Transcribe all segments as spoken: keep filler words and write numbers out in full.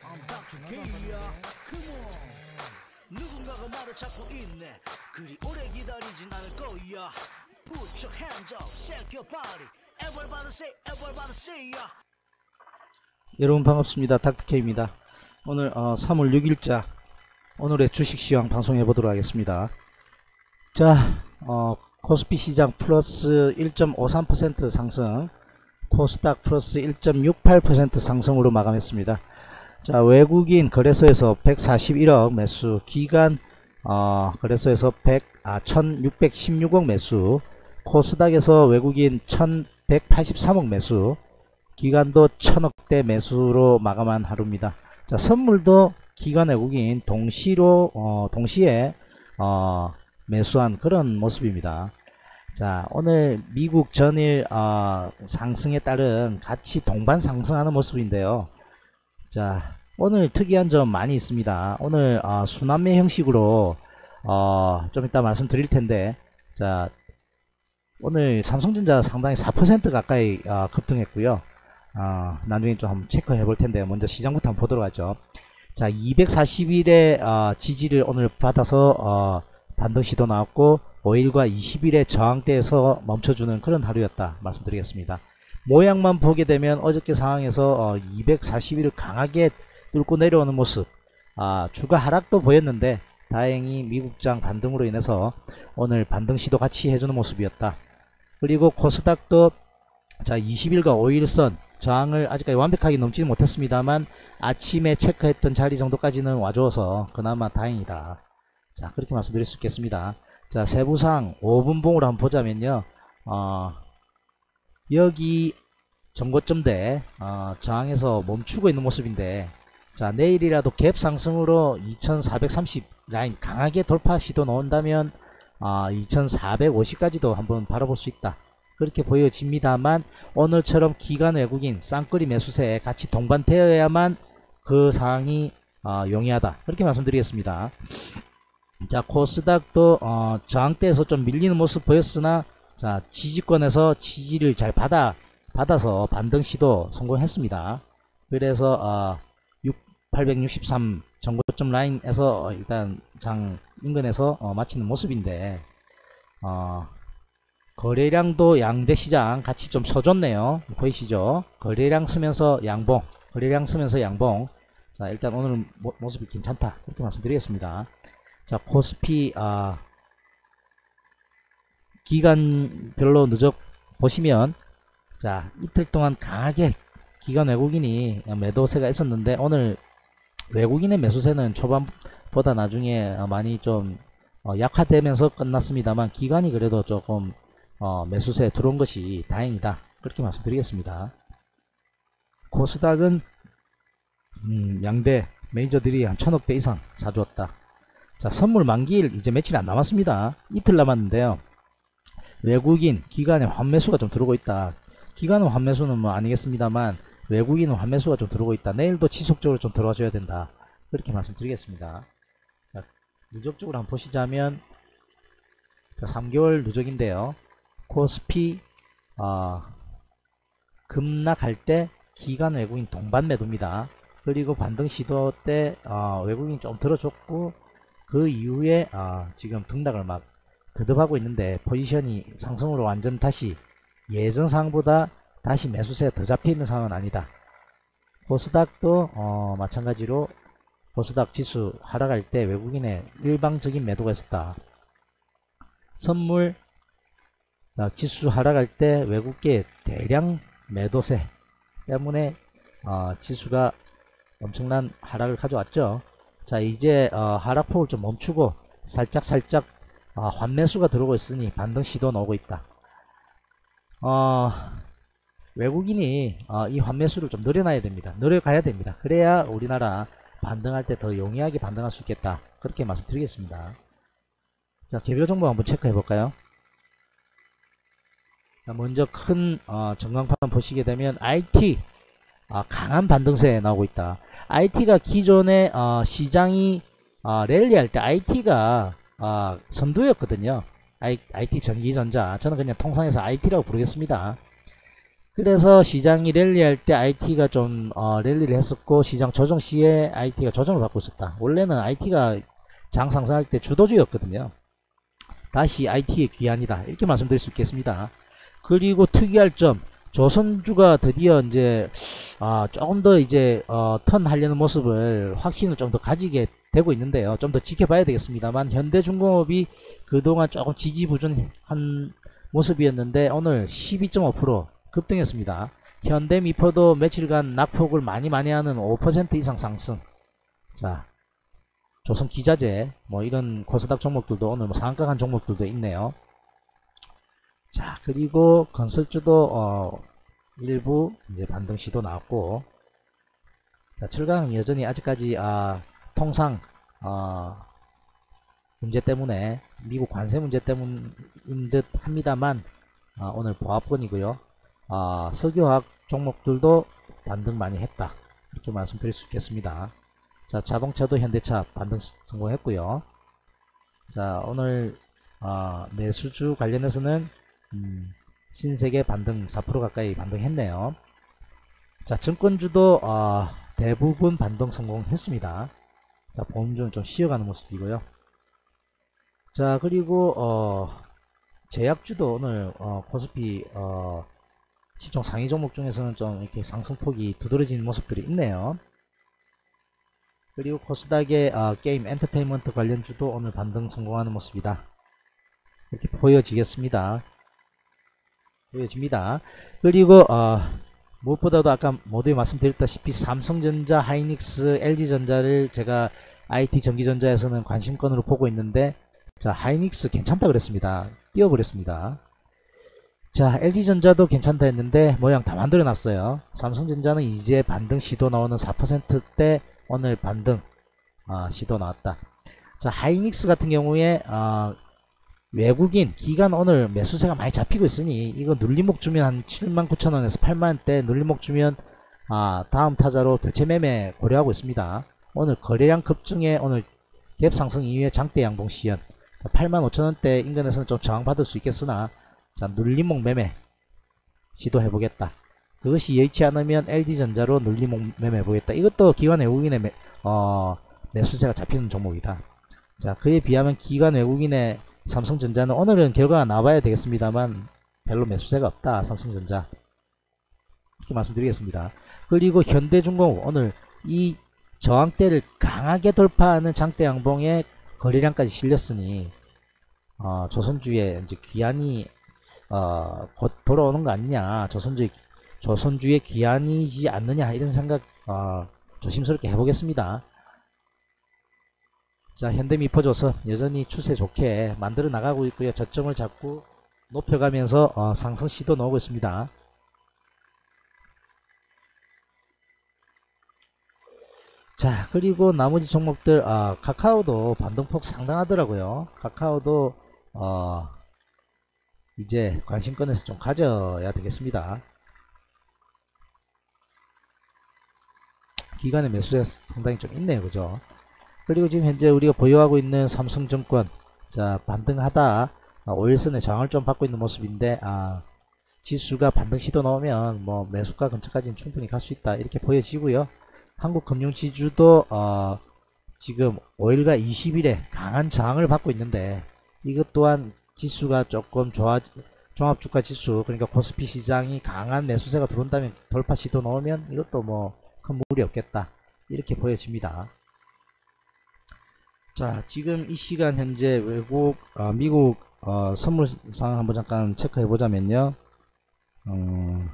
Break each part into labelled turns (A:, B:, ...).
A: K야, come on. 누군가가 말을 찾고 있네. 그리 오래 기다리진 않을 거야. Put your hands up, shake your body. Everybody say, everybody say ya.
B: 여러분 반갑습니다. 닥터케이입니다. 오늘 어, 삼월 육일자 오늘의 주식시황 방송해 보도록 하겠습니다. 자, 어, 코스피 시장 플러스 일 점 오삼 퍼센트 상승, 코스닥 플러스 일 점 육팔 퍼센트 상승으로 마감했습니다. 자, 외국인 거래소에서 백사십일억 매수, 기관 어, 거래소에서 백, 아, 천육백십육억 매수, 코스닥에서 외국인 천백팔십삼억 매수, 기관도 천억대 매수로 마감한 하루입니다. 자, 선물도 기관 외국인 동시로 어, 동시에 어, 매수한 그런 모습입니다. 자, 오늘 미국 전일 어, 상승에 따른 같이 동반 상승하는 모습인데요. 자, 오늘 특이한 점 많이 있습니다. 오늘 어, 순환매 형식으로 어, 좀 이따 말씀드릴 텐데, 자, 오늘 삼성전자 상당히 사 퍼센트 가까이 어, 급등했고요. 어, 나중에 좀 한번 체크해 볼 텐데, 먼저 시장부터 한번 보도록 하죠. 자, 이백사십 일의 어, 지지를 오늘 받아서 어, 반등 시도 나왔고, 오 일과 이십 일의 저항대에서 멈춰주는 그런 하루였다 말씀드리겠습니다. 모양만 보게 되면 어저께 상황에서 어, 이백사십 일을 강하게 뚫고 내려오는 모습, 아, 주가 하락도 보였는데 다행히 미국장 반등으로 인해서 오늘 반등 시도 같이 해주는 모습이었다. 그리고 코스닥도 자, 이십 일과 오 일선 저항을 아직까지 완벽하게 넘지는 못했습니다만 아침에 체크했던 자리 정도까지는 와줘서 그나마 다행이다. 자, 그렇게 말씀드릴 수 있겠습니다. 자, 세부상 오 분봉으로 한번 보자면요, 어, 여기 정고점대 어, 저항에서 멈추고 있는 모습인데, 자, 내일이라도 갭 상승으로 이천사백삼십 라인 강하게 돌파 시도 나온다면 어, 이천사백오십까지도 한번 바라볼 수 있다, 그렇게 보여집니다만, 오늘처럼 기관 외국인 쌍끌이 매수세에 같이 동반되어야만 그 상황이 어, 용이하다, 그렇게 말씀드리겠습니다. 자, 코스닥도 어, 저항대에서 좀 밀리는 모습 보였으나, 자, 지지권에서 지지를 잘 받아 받아서 반등 시도 성공했습니다. 그래서 어, 팔백육십삼 정고점 라인에서 일단 장 인근에서 어, 마치는 모습인데, 어, 거래량도 양대 시장 같이 좀 서줬네요. 보이시죠? 거래량 쓰면서 양봉, 거래량 쓰면서 양봉. 자, 일단 오늘 모, 모습이 괜찮다, 이렇게 말씀드리겠습니다. 자, 코스피 아, 기간별로 누적 보시면, 자, 이틀 동안 강하게 기관 외국인이 매도세가 있었는데, 오늘 외국인의 매수세는 초반보다 나중에 많이 좀 어, 약화되면서 끝났습니다만, 기관이 그래도 조금 어, 매수세 들어온 것이 다행이다, 그렇게 말씀드리겠습니다. 코스닥은 음, 양대 메이저들이 한 천억대 이상 사주었다. 자, 선물 만기일 이제 며칠 안 남았습니다. 이틀 남았는데요, 외국인 기관의 환매수가 좀 들어오고 있다. 기관은 환매수는 뭐 아니겠습니다만 외국인은 환매수가 좀 들어오고 있다. 내일도 지속적으로 좀 들어와 줘야 된다, 그렇게 말씀드리겠습니다. 자, 누적적으로 한번 보시자면, 자, 삼 개월 누적인데요, 코스피 어, 급락할 때 기관 외국인 동반 매도입니다. 그리고 반등 시도 때 어, 외국인 좀 들어줬고, 그 이후에 어, 지금 등락을 막 거듭하고 있는데, 포지션이 상승으로 완전 다시 예전 상황보다 다시 매수세가 더 잡혀있는 상황은 아니다. 코스닥도 어, 마찬가지로 코스닥 지수 하락할 때 외국인의 일방적인 매도가 있었다. 선물 어, 지수 하락할 때 외국계 대량 매도세 때문에 어, 지수가 엄청난 하락을 가져왔죠. 자, 이제 어, 하락폭을 좀 멈추고 살짝 살짝 어, 환매수가 들어오고 있으니 반등 시도 나오고 있다. 어, 외국인이 어, 이 환매수를 좀 늘려놔야 됩니다. 늘려가야 됩니다. 그래야 우리나라 반등할 때 더 용이하게 반등할 수 있겠다, 그렇게 말씀드리겠습니다. 자, 개별 정보 한번 체크해 볼까요? 자, 먼저 큰 어, 전광판 보시게 되면 아이티 어, 강한 반등세 나오고 있다. 아이티가 기존에 어, 시장이 어, 랠리할 때 아이티가 어, 선두였거든요. 아이, 아이티 전기전자, 저는 그냥 통상에서 아이티라고 부르겠습니다. 그래서 시장이 랠리할 때 아이티가 좀 어, 랠리를 했었고, 시장 조정 시에 아이티가 조정을 받고 있었다. 원래는 아이티가 장 상승할 때 주도주였거든요. 다시 아이티의 귀환이다, 이렇게 말씀드릴 수 있겠습니다. 그리고 특이할 점, 조선주가 드디어 이제 아, 조금 더 이제 어, 턴 하려는 모습을, 확신을 좀 더 가지게 되고 있는데요. 좀 더 지켜봐야 되겠습니다만, 현대중공업이 그동안 조금 지지부진한 모습이었는데 오늘 십이 점 오 퍼센트 급등했습니다. 현대미포도 며칠간 낙폭을 많이 많이 하는 오 퍼센트 이상 상승. 자, 조선기자재 뭐 이런 코스닥 종목들도 오늘 뭐 상한가 간 종목들도 있네요. 자, 그리고 건설주도 어, 일부 이제 반등 시도 나왔고, 자, 철강 여전히 아직까지 아, 통상 어, 문제 때문에, 미국 관세 문제 때문인 듯 합니다만 어, 오늘 보합권이고요. 어, 석유화학 종목들도 반등 많이 했다, 이렇게 말씀드릴 수 있겠습니다. 자, 자동차도 현대차 반등 성공했고요. 자, 오늘 어, 내수주 관련해서는 음, 신세계 반등 사 퍼센트 가까이 반등했네요. 자, 증권주도 어, 대부분 반등 성공했습니다. 자, 보험주는 좀 쉬어가는 모습이고요. 자, 그리고 어, 제약주도 오늘 어, 코스피 어, 시총 상위 종목 중에서는 좀 이렇게 상승폭이 두드러진 모습들이 있네요. 그리고 코스닥의 어, 게임 엔터테인먼트 관련주도 오늘 반등 성공하는 모습이다, 이렇게 보여지겠습니다. 보여집니다. 그리고 어, 무엇보다도 아까 모두에 말씀드렸다시피 삼성전자, 하이닉스, 엘지전자를 제가 아이티 전기전자에서는 관심권으로 보고 있는데, 자, 하이닉스 괜찮다 그랬습니다. 뛰어버렸습니다. 자, 엘지전자도 괜찮다 했는데 모양 다 만들어 놨어요. 삼성전자는 이제 반등 시도 나오는 사 퍼센트대 오늘 반등 어, 시도 나왔다. 자, 하이닉스 같은 경우에 어, 외국인 기관 오늘 매수세가 많이 잡히고 있으니 이거 눌림목 주면 한 칠만 구천 원에서 팔만 원대 눌림목 주면 아, 다음 타자로 교체 매매 고려하고 있습니다. 오늘 거래량 급증에 오늘 갭 상승 이후에 장대 양봉 시연, 팔만 오천 원대 인근에서는 좀 저항받을 수 있겠으나, 자, 눌림목 매매 시도해보겠다. 그것이 여의치 않으면 엘지전자로 눌림목 매매 해보겠다. 이것도 기관 외국인의 매, 어, 매수세가 잡히는 종목이다. 자, 그에 비하면 기관 외국인의 삼성전자는 오늘은 결과가 나와야 되겠습니다만 별로 매수세가 없다, 삼성전자, 이렇게 말씀드리겠습니다. 그리고 현대중공업 오늘 이 저항대를 강하게 돌파하는 장대 양봉에 거래량까지 실렸으니 어, 조선주의 이제 귀환이 어, 곧 돌아오는 거 아니냐, 조선주의 조선주의 귀환이지 않느냐, 이런 생각 어, 조심스럽게 해보겠습니다. 자, 현대미포조선 여전히 추세 좋게 만들어 나가고 있고요. 저점을 잡고 높여가면서 어, 상승 시도 나오고 있습니다. 자, 그리고 나머지 종목들 아, 카카오도 반등폭 상당하더라고요. 카카오도 어, 이제 관심권에서 좀 가져야 되겠습니다. 기간의 매수세 상당히 좀 있네요, 그죠? 그리고 지금 현재 우리가 보유하고 있는 삼성증권, 자, 반등하다 아, 오 일선의 저항을 좀 받고 있는 모습인데, 아, 지수가 반등 시도 나오면 뭐 매수가 근처까지는 충분히 갈 수 있다, 이렇게 보여지고요. 한국금융지주도 어, 지금 오 일과 이십 일에 강한 저항을 받고 있는데, 이것 또한 지수가 조금 좋아, 종합주가 지수, 그러니까 코스피 시장이 강한 매수세가 들어온다면, 돌파 시도 나오면 이것도 뭐 큰 무리 없겠다, 이렇게 보여집니다. 자, 지금 이 시간 현재 외국 어, 미국 어, 선물 상황 한번 잠깐 체크해 보자면요. 어,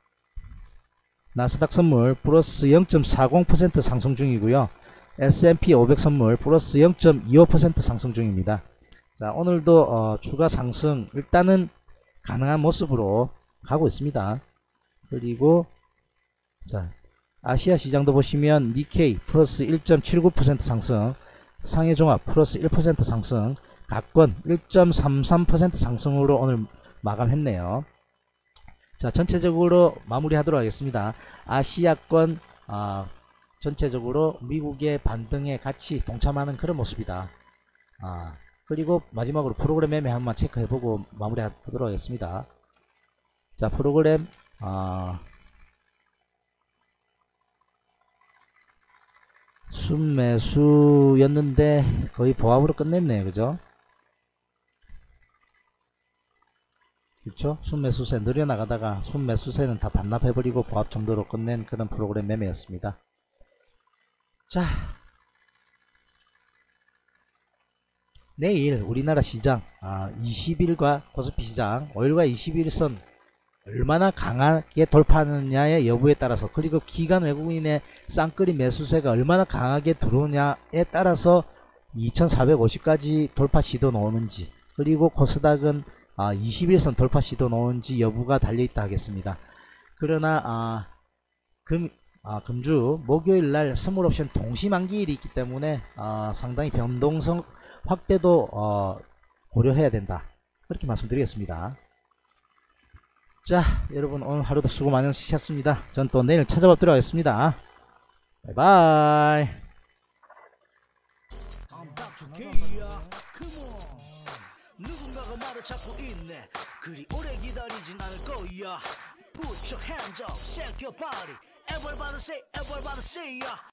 B: 나스닥 선물 플러스 영 점 사공 퍼센트 상승 중이고요. 에스 앤 피 오백 선물 플러스 영 점 이오 퍼센트 상승 중입니다. 자, 오늘도 어, 추가 상승 일단은 가능한 모습으로 가고 있습니다. 그리고 자, 아시아 시장도 보시면 니케이 플러스 일 점 칠구 퍼센트 상승, 상해종합 플러스 일 퍼센트 상승, 각권 일 점 삼삼 퍼센트 상승으로 오늘 마감했네요. 자, 전체적으로 마무리하도록 하겠습니다. 아시아권 어, 전체적으로 미국의 반등에 같이 동참하는 그런 모습이다. 아, 그리고 마지막으로 프로그램 매매 한번 체크해보고 마무리하도록 하겠습니다. 자, 프로그램 아, 순매수였는데 거의 보합으로 끝냈네요. 그죠? 그렇죠? 순매수세 늘려나가다가 순매수세는 다 반납해버리고 보합 정도로 끝낸 그런 프로그램 매매였습니다. 자, 내일 우리나라 시장 아, 이십 일과 코스피 시장 오 일과 이십 일선 얼마나 강하게 돌파하느냐의 여부에 따라서, 그리고 기관 외국인의 쌍끌이 매수세가 얼마나 강하게 들어오냐에 따라서 이천사백오십까지 돌파 시도 나오는지, 그리고 코스닥은 아, 이십 일선 돌파 시도 나오는지 여부가 달려있다 하겠습니다. 그러나 아, 금, 아, 금주 목요일날 선물옵션 동시만기일이 있기 때문에 아, 상당히 변동성 확대도 어, 고려해야 된다, 그렇게 말씀드리겠습니다. 자, 여러분 오늘 하루도 수고 많으셨습니다. 전 또 내일 찾아뵙도록 하겠습니다. 바이바이.
A: 누군가가 말을 찾고 있네. 그리 오래 기다리진 않을 거야. Put your hands up, shake your body. Everybody say, everybody say, yeah.